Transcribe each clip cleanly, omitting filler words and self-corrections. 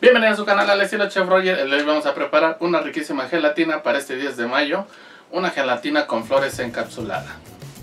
Bienvenidos a su canal al estilo Chef Roger. Hoy vamos a preparar una riquísima gelatina para este 10 de mayo. Una gelatina con flores encapsulada.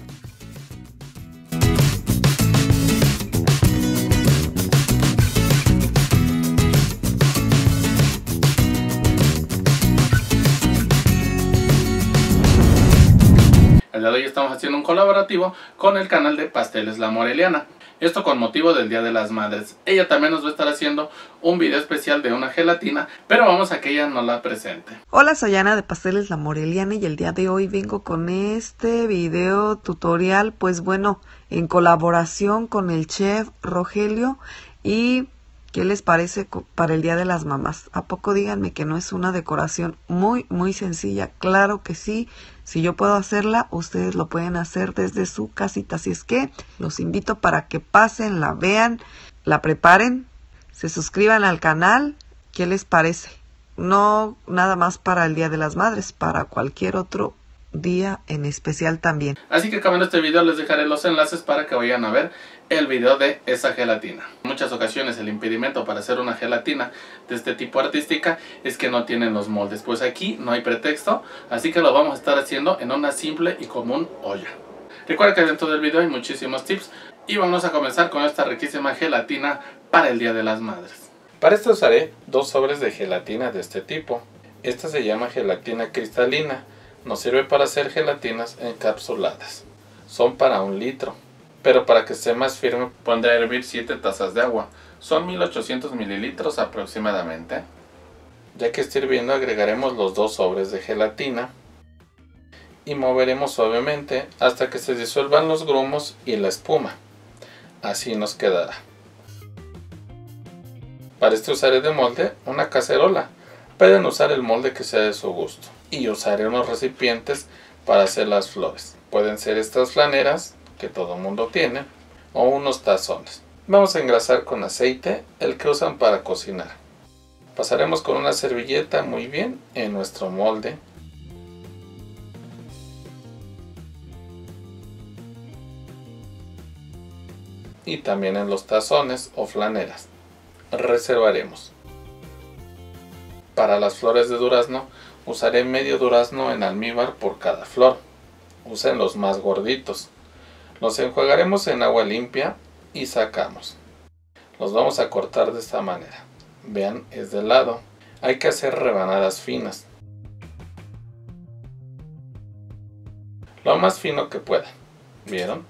El día de hoy estamos haciendo un colaborativo con el canal de Pasteles La Moreliana. Esto con motivo del Día de las Madres. Ella también nos va a estar haciendo un video especial de una gelatina, pero vamos a que ella nos la presente. Hola, soy Ana de Pasteles La Moreliana y el día de hoy vengo con este video tutorial, pues bueno, en colaboración con el chef Rogelio. Y ¿qué les parece para el Día de las Mamás? ¿A poco díganme que no es una decoración muy sencilla? Claro que sí. Si yo puedo hacerla, ustedes lo pueden hacer desde su casita. Así es que los invito para que pasen, la vean, la preparen, se suscriban al canal. ¿Qué les parece? No nada más para el Día de las Madres, para cualquier otro día en especial también. Así que acabando este video les dejaré los enlaces para que vayan a ver el video de esa gelatina. En muchas ocasiones el impedimento para hacer una gelatina de este tipo artística es que no tienen los moldes. Pues aquí no hay pretexto, así que lo vamos a estar haciendo en una simple y común olla. Recuerda que dentro del video hay muchísimos tips y vamos a comenzar con esta riquísima gelatina para el Día de las Madres. Para esto usaré 2 sobres de gelatina de este tipo. Esta se llama gelatina cristalina. Nos sirve para hacer gelatinas encapsuladas. Son para 1 litro. Pero para que esté más firme pondré a hervir 7 tazas de agua. Son 1800 mililitros aproximadamente. Ya que esté hirviendo agregaremos los 2 sobres de gelatina. Y moveremos suavemente hasta que se disuelvan los grumos y la espuma. Así nos quedará. Para este usaré de molde una cacerola. Pueden usar el molde que sea de su gusto. Y usaré unos recipientes para hacer las flores. Pueden ser estas flaneras que todo mundo tiene o unos tazones. Vamos a engrasar con aceite el que usan para cocinar. Pasaremos con una servilleta muy bien en nuestro molde. Y también en los tazones o flaneras. Reservaremos. Para las flores de durazno usaré medio durazno en almíbar por cada flor. Usen los más gorditos. Los enjuagaremos en agua limpia y sacamos. Los vamos a cortar de esta manera. Vean, es de lado. Hay que hacer rebanadas finas. Lo más fino que pueda. ¿Vieron?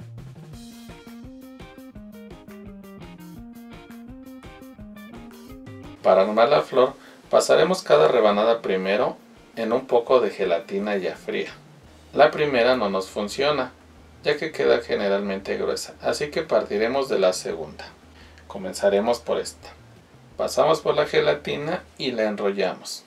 Para armar la flor, pasaremos cada rebanada primero en un poco de gelatina ya fría. La primera no nos funciona, ya que queda generalmente gruesa, así que partiremos de la segunda. Comenzaremos por esta. Pasamos por la gelatina y la enrollamos,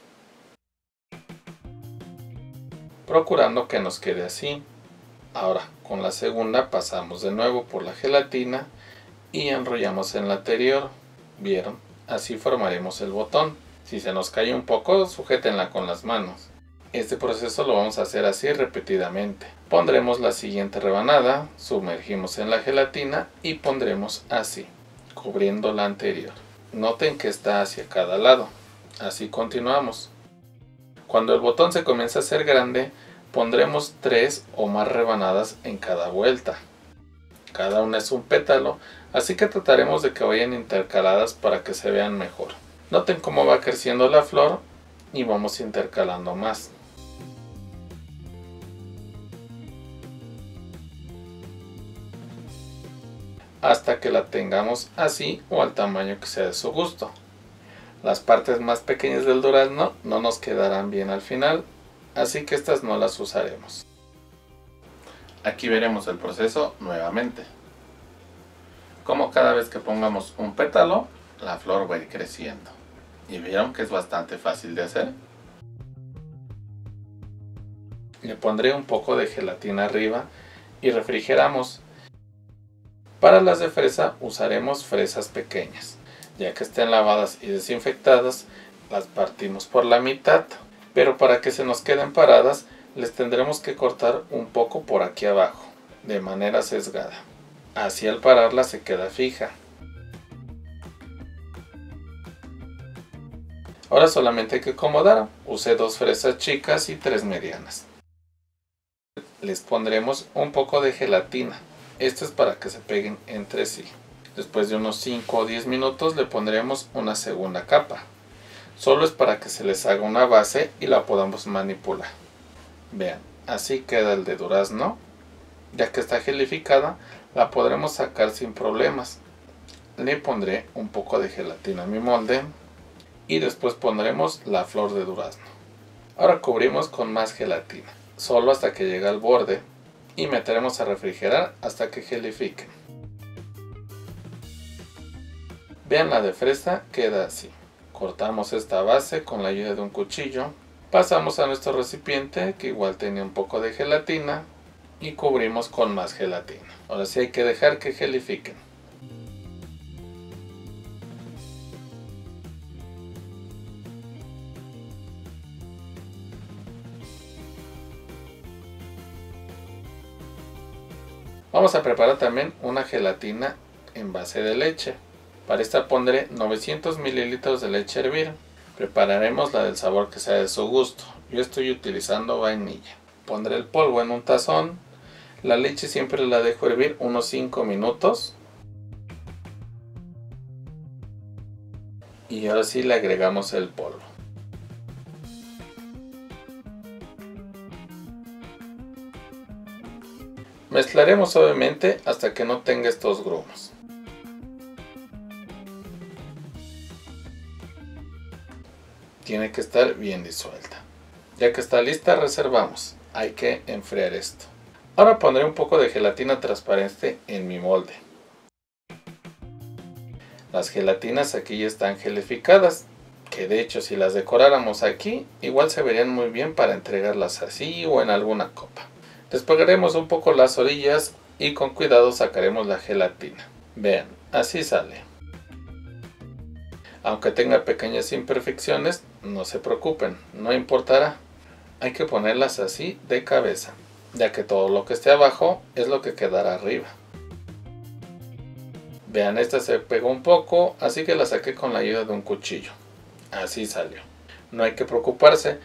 procurando que nos quede así. Ahora, con la segunda pasamos de nuevo por la gelatina y enrollamos en la anterior. ¿Vieron? Así formaremos el botón. Si se nos cae un poco, sujétenla con las manos. Este proceso lo vamos a hacer así repetidamente. Pondremos la siguiente rebanada, sumergimos en la gelatina y pondremos así, cubriendo la anterior. Noten que está hacia cada lado. Así continuamos. Cuando el botón se comience a hacer grande, pondremos 3 o más rebanadas en cada vuelta. Cada una es un pétalo, así que trataremos de que vayan intercaladas para que se vean mejor. Noten cómo va creciendo la flor y vamos intercalando más. Hasta que la tengamos así o al tamaño que sea de su gusto. Las partes más pequeñas del durazno no nos quedarán bien al final, así que estas no las usaremos. Aquí veremos el proceso nuevamente. Como cada vez que pongamos un pétalo, la flor va a ir creciendo. ¿Y vieron que es bastante fácil de hacer? Le pondré un poco de gelatina arriba y refrigeramos. Para las de fresa usaremos fresas pequeñas. Ya que estén lavadas y desinfectadas, las partimos por la mitad. Pero para que se nos queden paradas, les tendremos que cortar un poco por aquí abajo, de manera sesgada. Así al pararla se queda fija. Ahora solamente hay que acomodar. Usé 2 fresas chicas y 3 medianas. Les pondremos un poco de gelatina. Esto es para que se peguen entre sí. Después de unos 5 o 10 minutos le pondremos una segunda capa. Solo es para que se les haga una base y la podamos manipular. Vean, así queda el de durazno. Ya que está gelificada, la podremos sacar sin problemas. Le pondré un poco de gelatina a mi molde y después pondremos la flor de durazno. Ahora cubrimos con más gelatina, solo hasta que llegue al borde, y meteremos a refrigerar hasta que gelifique. Vean, la de fresa queda así. Cortamos esta base con la ayuda de un cuchillo, pasamos a nuestro recipiente que igual tenía un poco de gelatina y cubrimos con más gelatina. Ahora sí hay que dejar que gelifiquen. Vamos a preparar también una gelatina en base de leche. Para esta pondré 900 mililitros de leche a hervir. Prepararemos la del sabor que sea de su gusto. Yo estoy utilizando vainilla. Pondré el polvo en un tazón. La leche siempre la dejo hervir unos 5 minutos. Y ahora sí le agregamos el polvo. Mezclaremos suavemente hasta que no tenga estos grumos. Tiene que estar bien disuelta. Ya que está lista, reservamos. Hay que enfriar esto. Ahora pondré un poco de gelatina transparente en mi molde. Las gelatinas aquí ya están gelificadas, que de hecho si las decoráramos aquí, igual se verían muy bien para entregarlas así o en alguna copa. Despegaremos un poco las orillas y con cuidado sacaremos la gelatina. Vean, así sale. Aunque tenga pequeñas imperfecciones, no se preocupen, no importará. Hay que ponerlas así de cabeza, ya que todo lo que esté abajo es lo que quedará arriba. Vean, esta se pegó un poco, así que la saqué con la ayuda de un cuchillo. Así salió. No hay que preocuparse.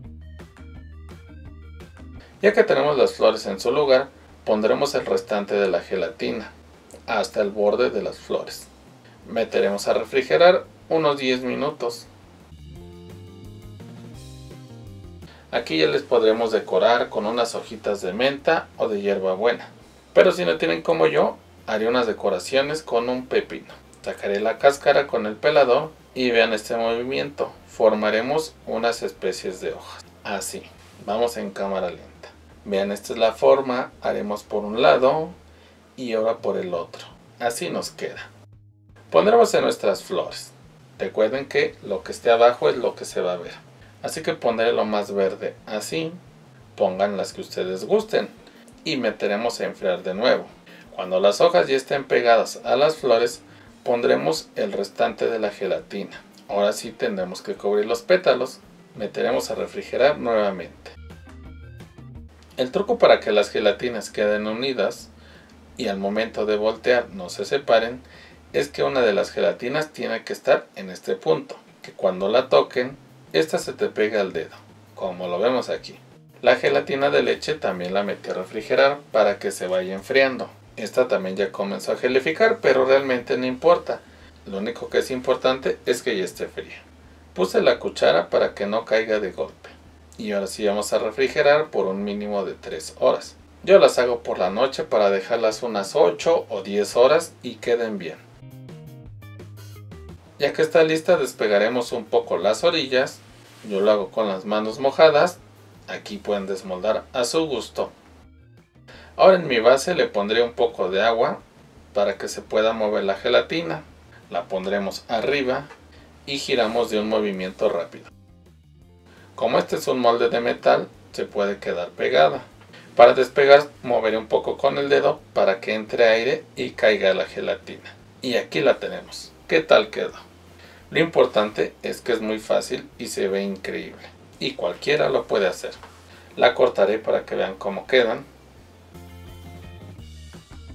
Ya que tenemos las flores en su lugar, pondremos el restante de la gelatina hasta el borde de las flores. Meteremos a refrigerar unos 10 minutos. Aquí ya les podremos decorar con unas hojitas de menta o de hierbabuena. Pero si no tienen como yo, haré unas decoraciones con un pepino. Sacaré la cáscara con el pelador y vean este movimiento. Formaremos unas especies de hojas. Así. Vamos en cámara lenta. Vean, esta es la forma. Haremos por un lado y ahora por el otro. Así nos queda. Pondremos en nuestras flores. Recuerden que lo que esté abajo es lo que se va a ver. Así que pondré lo más verde así. Pongan las que ustedes gusten. Y meteremos a enfriar de nuevo. Cuando las hojas ya estén pegadas a las flores, pondremos el restante de la gelatina. Ahora sí tendremos que cubrir los pétalos. Meteremos a refrigerar nuevamente. El truco para que las gelatinas queden unidas y al momento de voltear no se separen es que una de las gelatinas tiene que estar en este punto, que cuando la toquen, esta se te pega al dedo, como lo vemos aquí. La gelatina de leche también la metí a refrigerar para que se vaya enfriando. Esta también ya comenzó a gelificar, pero realmente no importa. Lo único que es importante es que ya esté fría. Puse la cuchara para que no caiga de golpe. Y ahora sí vamos a refrigerar por un mínimo de 3 horas. Yo las hago por la noche para dejarlas unas 8 o 10 horas y queden bien. Ya que está lista, despegaremos un poco las orillas. Yo lo hago con las manos mojadas. Aquí pueden desmoldar a su gusto. Ahora en mi base le pondré un poco de agua para que se pueda mover la gelatina. La pondremos arriba y giramos de un movimiento rápido. Como este es un molde de metal, se puede quedar pegada. Para despegar, moveré un poco con el dedo para que entre aire y caiga la gelatina. Y aquí la tenemos. ¿Qué tal quedó? Lo importante es que es muy fácil y se ve increíble. Y cualquiera lo puede hacer. La cortaré para que vean cómo quedan.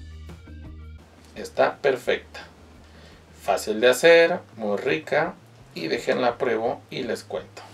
Está perfecta. Fácil de hacer, muy rica y déjenla pruebo y les cuento.